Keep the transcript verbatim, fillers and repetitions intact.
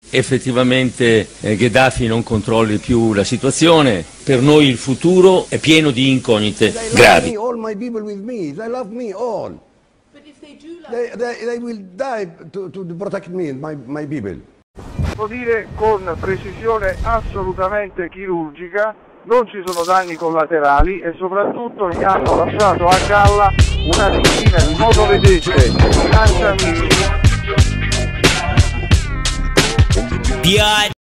effettivamente eh, Gheddafi non controlli più la situazione. Per noi il futuro è pieno di incognite gravi. They, they, they will die to, to protect me and my, my people. Devo dire con precisione assolutamente chirurgica, non ci sono danni collaterali e soprattutto mi hanno lasciato a galla una decina di motovedette lanciamissili.